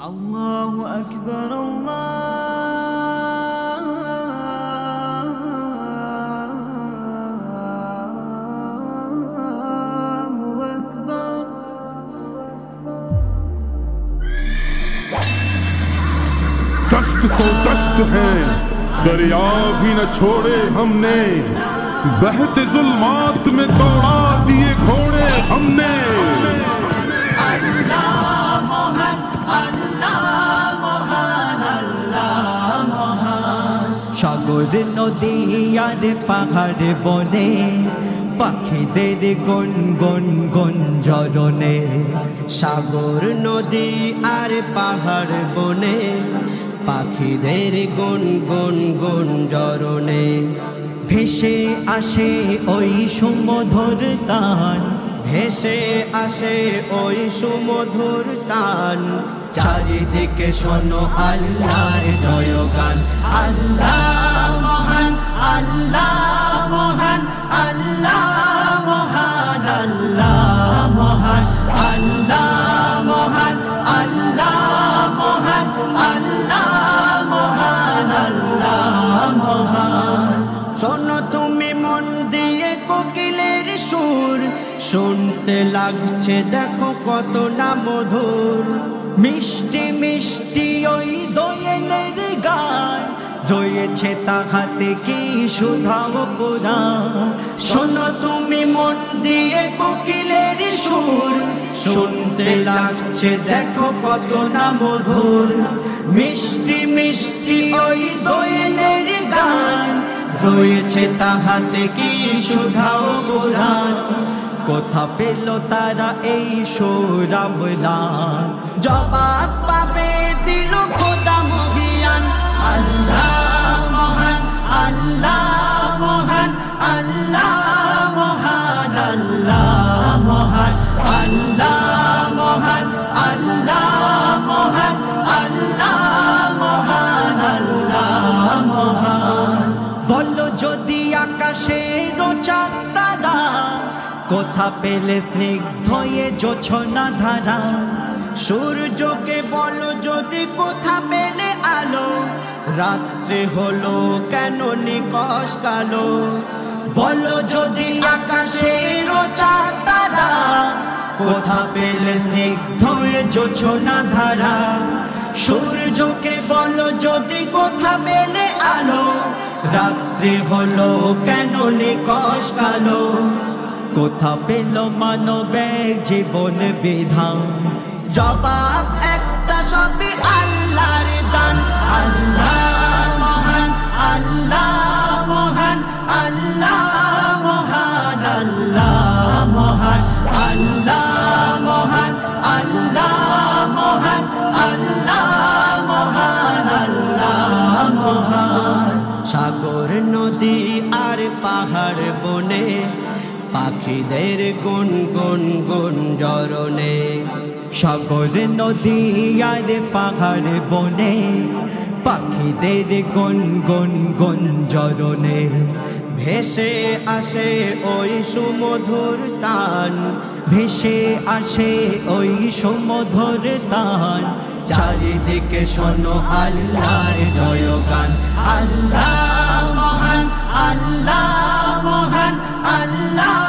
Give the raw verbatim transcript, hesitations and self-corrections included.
আল্লাহু আকবার, আল্লাহু আকবার। कष्ट तो कष्ट है, दरिया भी न छोड़े हमने, बहते जुल्मात में दौड़ा दिए घोड़े हमने। अल्लाह मोहन, अल्लाह मोहन, अल्लाह मोहन। সাগর নদী আর পাহাড় বনে, পাখিদের গুন গুন গুঞ্জরণে। সাগর নদী আর পাহাড় বনে, পাখিদের গুন গুন গুঞ্জরণে। ভেসে আসে ওই সুমধুর তান, ভেসে আসে ওই সুমধুর তান। চারিদিকে শোনো আল্লাহর জয়গান। আল্লাহ মহান, আল্লাহ মহান, আল্লাহ মহান, আল্লাহ মহান, আল্লাহ মহান, আল্লাহ মহান, আল্লাহ মহান, আল্লাহ মহান। শোনো তুমি মন দিয়ে কোকিলের সুর, শুনতে লাগছে দেখো কত না মধুর। মিষ্টি মিষ্টি ওই দোয়েলের গান, রয়েছে তাহাতে কি সুধাও পুরাণ। শোনো তুমি মন দিয়ে কোকিলের সুর, শুনতে লাগছে দেখো কত না মধুর। মিষ্টি মিষ্টি ওই দোয়েলের গান, রয়েছে তাহাতে কি সুধাও পুরাণ। কোথা পেল তারা এই সুরাবলান, জবাব পাবে দিল খোদা মহিয়ান। আল্লাহ মহান, আল্লাহ মহান, আল্লাহ মহান, আল্লাহ মহান, আল্লাহ মহান, আল্লাহ মহান, আল্লাহ মহান, আল্লাহ মহান। বলো যদি আকাশের চাঁদ তারা, কোথা পেলে স্নিগ্ধ এ জোছনা ধারা। সূর্যকে বলো যদি কোথা পেলে আলো, রাত্রে হলো কেন নিকষ কালো। বলো যদি আকাশের চাঁদ তারা, কোথা পেলে স্নিগ্ধ এ জোছনা ধারা। সূর্যকে বলো যদি কোথা পেলে আলো, রাত্রি হলো কেন নিকষ কালো। কোথা পেল মানবের জীবন বিধান, জবাব একটা সবই আল্লাহর দান। আল্লাহ মহান, আল্লাহ মহান, আল্লাহ মহান, আল্লাহ মহান, আল্লাহ মহান, আল্লাহ মহান, আল্লাহ মহান, আল্লাহ মহান। সাগর নদী আর পাহাড় বনে, পাখিদের গুন গুন গুঞ্জরণে। সাগর নদী আর পাহাড় বনে, পাখিদের গুন গুন গুঞ্জরণে। ভেসে আসে ওই সুমধুর তান, ভেসে আসে ওই সুমধুর তান। চারিদিকে শোনো আল্লাহর জয়গান। আল্লাহ মহান, আল্লাহ মহান, আল্লাহ